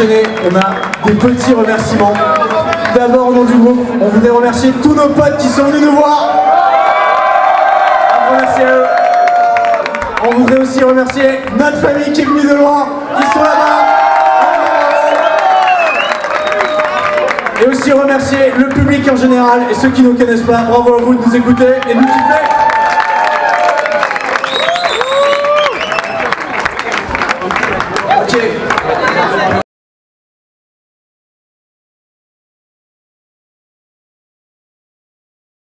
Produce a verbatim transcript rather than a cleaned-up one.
enchaîner, on a des petits remerciements. D'abord au nom du groupe, on voudrait remercier tous nos potes qui sont venus nous voir. On remercie eux. On voudrait aussi remercier notre famille qui est venue de loin, qui sont là-bas. Et aussi remercier le public en général et ceux qui ne nous connaissent pas. Bravo à vous de nous écouter et de nous kiffer. Ok.